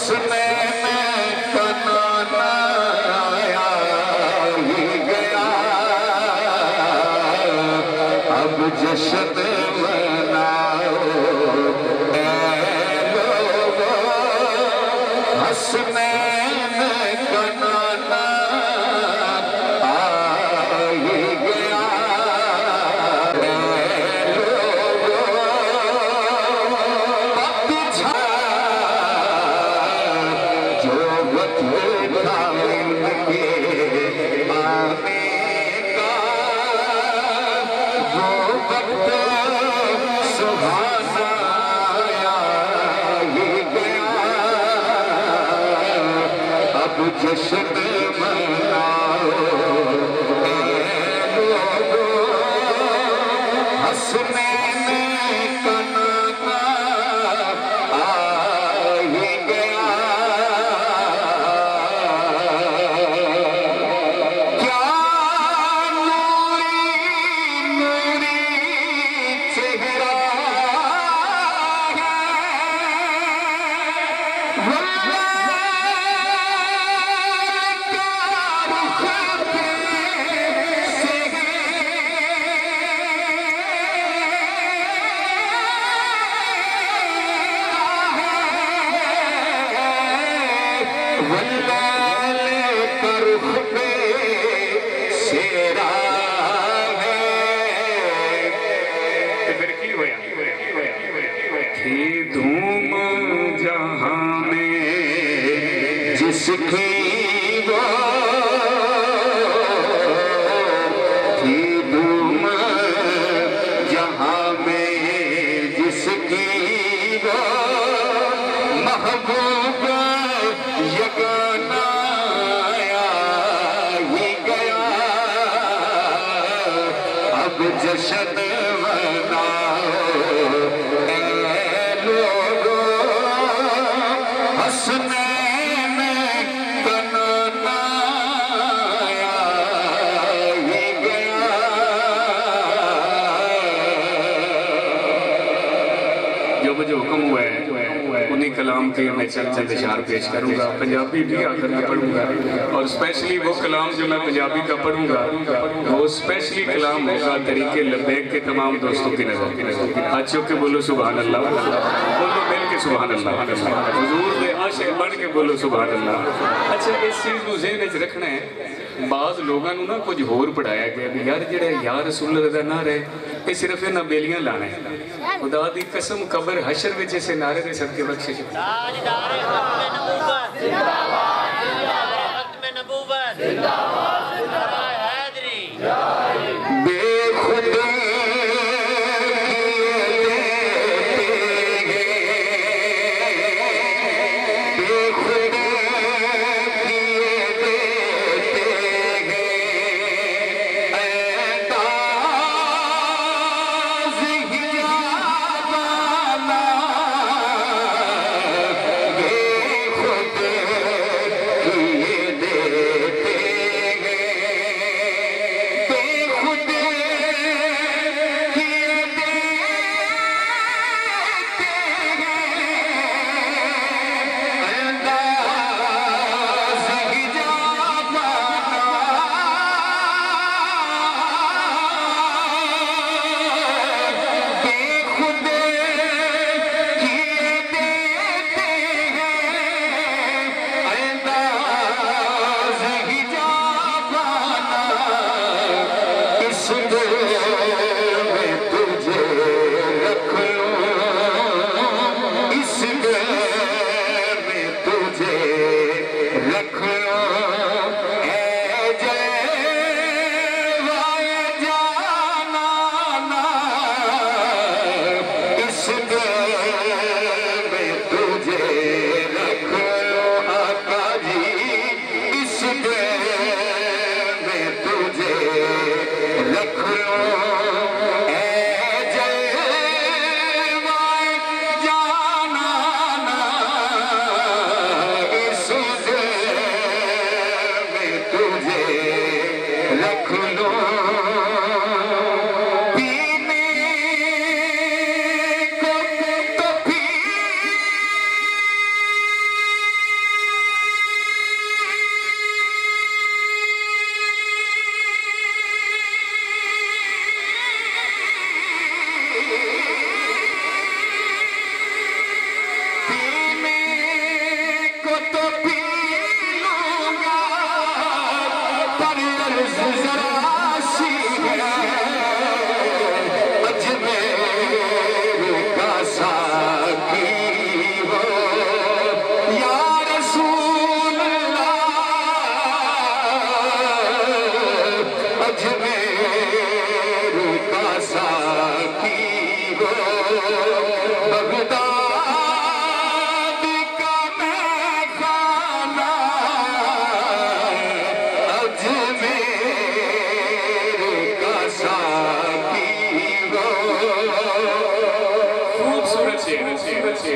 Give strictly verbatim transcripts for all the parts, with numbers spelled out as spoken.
حسنین کا نانا آیا ہی گیا اب جشن مناؤ اے لوگو حسنین کا نانا آ ہی گیا اے لوگو وقت چھا جو وقت تھا ان کے آنے کا وہ وقت سبحانہ آیا ہی گیا اب جشن مناؤ اے لوگو حسنین کا نانا آ ہی گیا کیا نوری نوری چہرہ ہے واللال کا رخ پہ سیرا ہے پھر کی ہویا تھی دھوم جہاں میں جس کی وہ تھی دھوم جہاں میں جس کی وہ محبوب یگانا آیا ہی گیا اب جشن مناؤ اے لوگو حسنین کا نانا آیا ہی گیا جو مجھے حکم ہوا ہے انہی کلام کے میں چند چند اشعار پیش کروں گا پنجابی بھی آخر میں پڑھوں گا اور اسپیشلی وہ کلام جو میں پنجابی کا پڑھوں گا وہ اسپیشلی کلام ہوگا طریقے لبیک کے تمام دوستوں کی نظر اچھو کے بولو سبحان اللہ بولو مل کے سبحان اللہ حضور دے عاشق بڑھ کے بولو سبحان اللہ اچھا اس چیز کو ذہن وچ رکھنا ہے بعض لوگاں نو نا کچھ ہور پڑھایا گیا بھی یار جڑے یا رسول اللہ نہ رہے یہ صرف انہاں بیلیاں لانا ہے خدا دی قسم قبر حشر وچ اسے نعرے دے صدقے بخشش تاجدار ختم نبوت زندہ باد ختم نبوت زندہ باد حیدری بے خود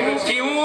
کیوں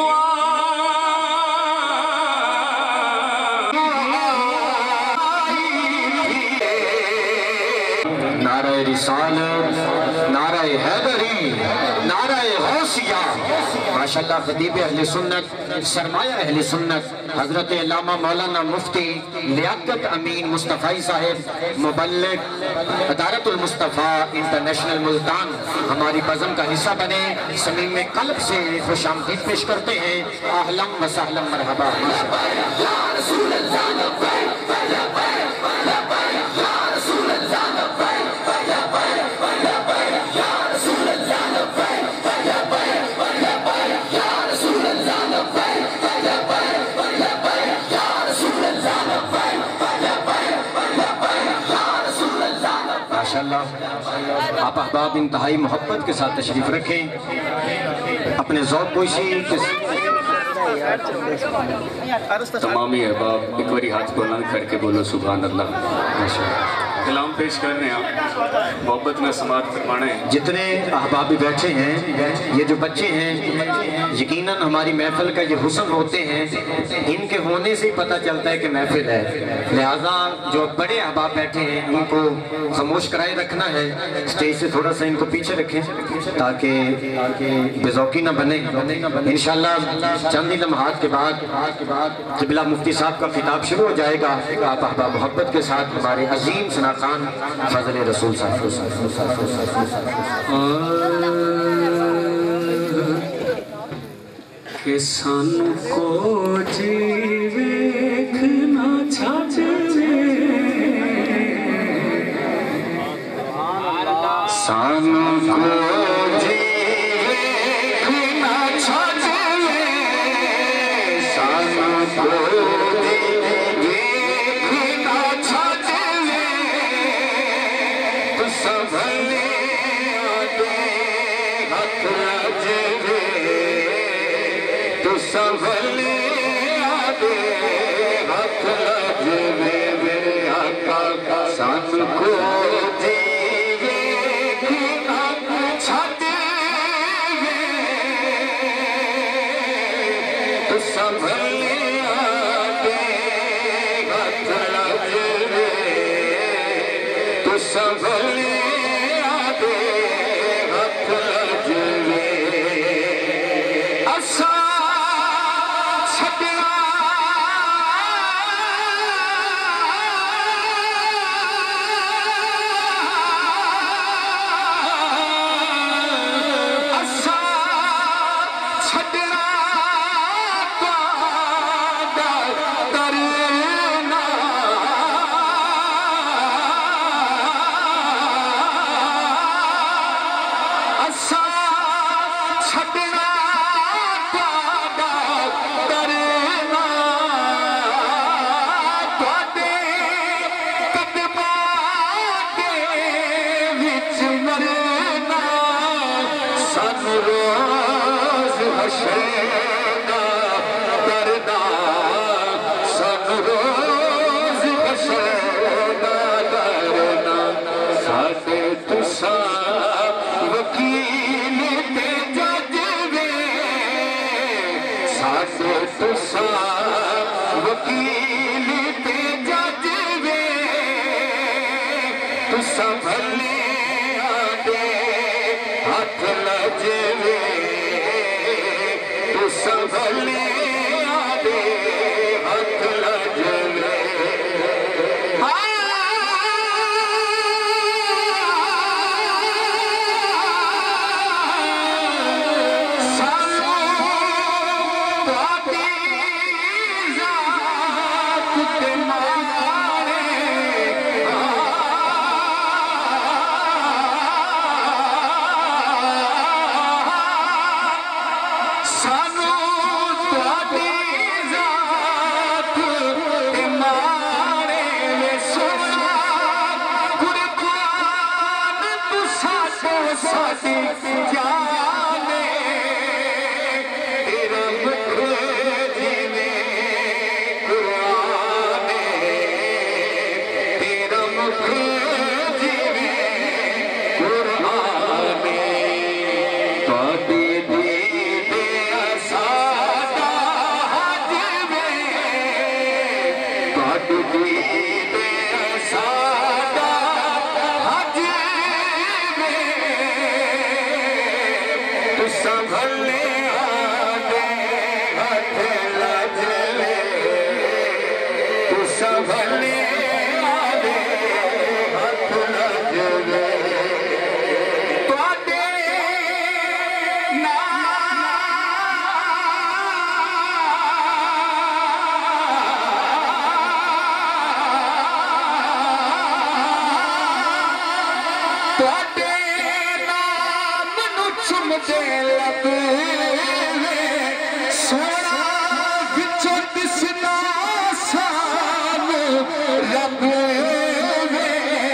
نعرہ رسالت، نعرہ حیدری، نعرہ غوثیہ. ماشاءاللہ خطیب اہل سنت، سرمایہ اہل سنت حضرت علامہ مولانا مفتی لیاقت امین مصطفی صاحب، مبلغ ادارت المصطفیٰ انٹرنیشنل ملتان، ہماری بزم کا حصہ بنے. صمیم قلب سے خوش آمدید پیش کرتے ہیں. اہلا و سہلا مرحبا. ماشاءاللہ آپ احباب انتہائی محبت کے ساتھ تشریف رکھیں. اپنے ذوق کو اسی تمامی احباب ایک باری ہاتھ بلند کر کے بولو سبحان اللہ. کلام پیش کر رہے ہیں، محبت میں سماعت فرمانے. جتنے احباب بیٹھے ہیں، یہ جو بچے ہیں، یقیناً ہماری محفل کا یہ حسن ہوتے ہیں، ان کے ہونے سے ہی پتہ چلتا ہے کہ محفل ہے. لہٰذا جو بڑے احباب بیٹھے ہیں ان کو خاموش کرائے رکھنا ہے. اسٹیج سے تھوڑا سا ان کو پیچھے رکھیں تاکہ بے ذوقی نہ بنے. انشاءاللہ چند ہی لمحات کے بعد قبلہ مفتی صاحب کا خطاب شروع ہو جائے گا. آپ احباب محبت کے ساتھ ہمارے عظیم ثنا خان فضل رسول صاحب کہ سانو کو جی ویکھنا چھاجوے، سانو کو جی ویکھنا چھاجوے، سانو کو दे लब सोना विचों दिसना सानू रब वे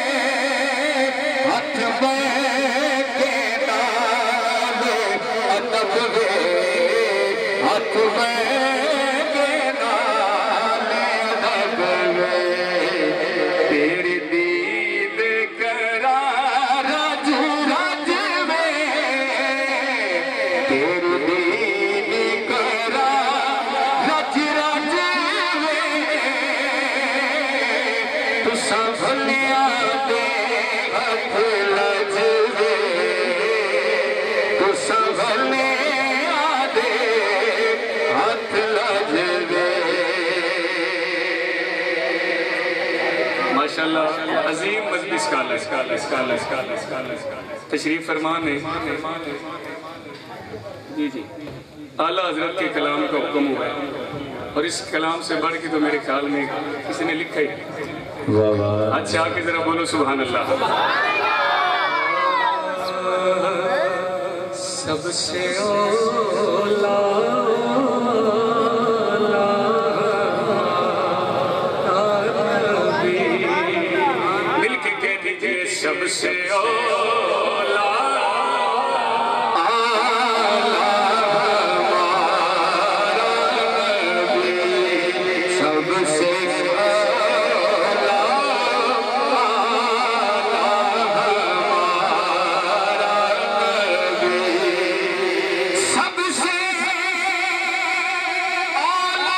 हथ के नाल अदब वे हथ के नाल अदब वे तेरी दीद करा रज रज वे तेरी दीद करा रज रज वे तुसा भलिया दे हथ लज वे तुसा भलिया दे हथ लज वे माशाल्लाह अजीम मजलिस का तशरीफ फरमान है जी जी आला हजरत के कलाम का हुक्म हुआ है और इस कलाम से बढ़ के तो मेरे ख्याल में किसी ने लिखा ही अच्छा आके जरा बोलो सुभान अल्लाह सबसे ओला सबसे ओला आला हमारा नबी सबसे ओला आला हमारा नबी सबसे ओला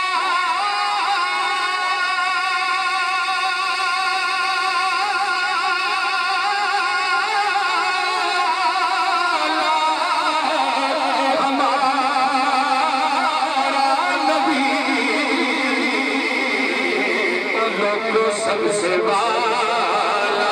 सबसे वाला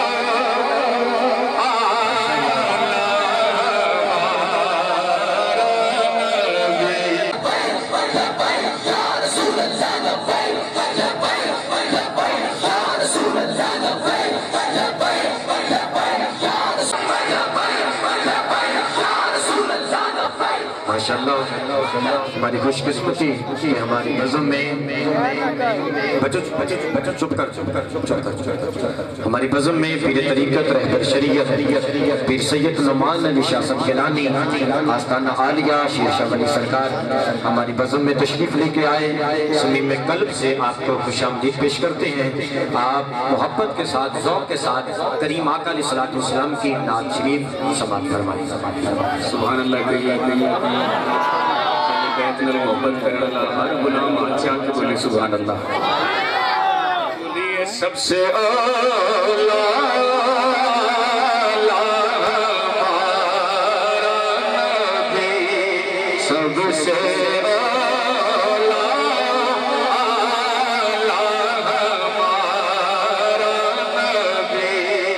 माशाअल्लाह हमारी खुशकिस्मती कि हमारी नज़म में बचो बचो बचो चुप कर चुप कर चुप चुप कर हमारी नज़म में पीर तरीक़त रहबर शरीयत पीर सैयद नुमान अली शाह साहब गिलानी आस्ताना आलिया शेर शाह वली सरकार हमारी नज़म में तशरीफ़ लेके आए समीम में कल्ब से आपको खुशामदीद पेश करते हैं आप मोहब्बत के साथ ज़ौक़ के साथ करीम आका अलैहिस्सलातु वस्सलाम की नात शरीफ समाअत फरमाएं सुभान अल्लाह मोहब्बत करना हर गुलाम अच्छा के बोले सुभान अल्लाह बोलिए सबसे ओला हमारा नबी सबसे ओला हमारा नबी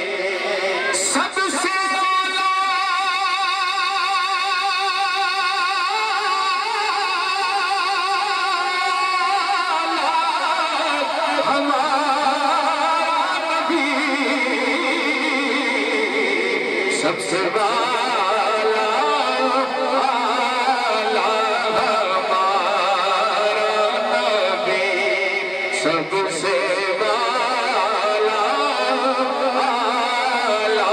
सबसे सबसे वाला आला हमारा नबी सबसे वाला आला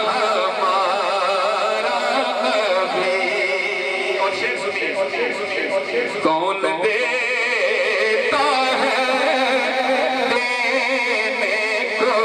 हमारा नबी और शेर सुनिए कौन देता है देने को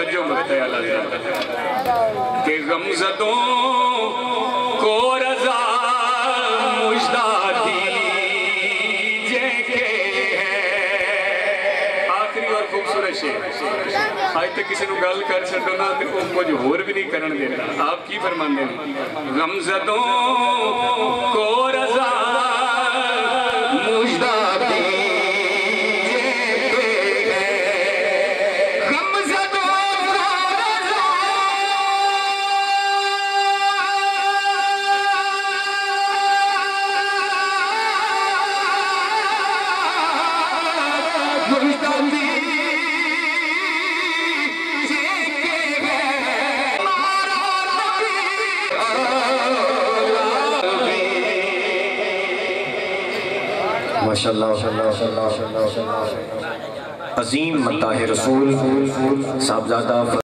توجہ مکتے اللہ کہ غمزدوں کو رضا مجدہ دیجے کے ہے آخری اور خوبصورت شعر آج تک کسی نو گل کر چھڑو نا تے وہ کچھ ہور بھی نہیں کرن دیتا آپ کی فرماندے ہیں غمزدوں کو رضا مجدہ ماشاءاللہ عظیم مداح رسول صاحبزادہ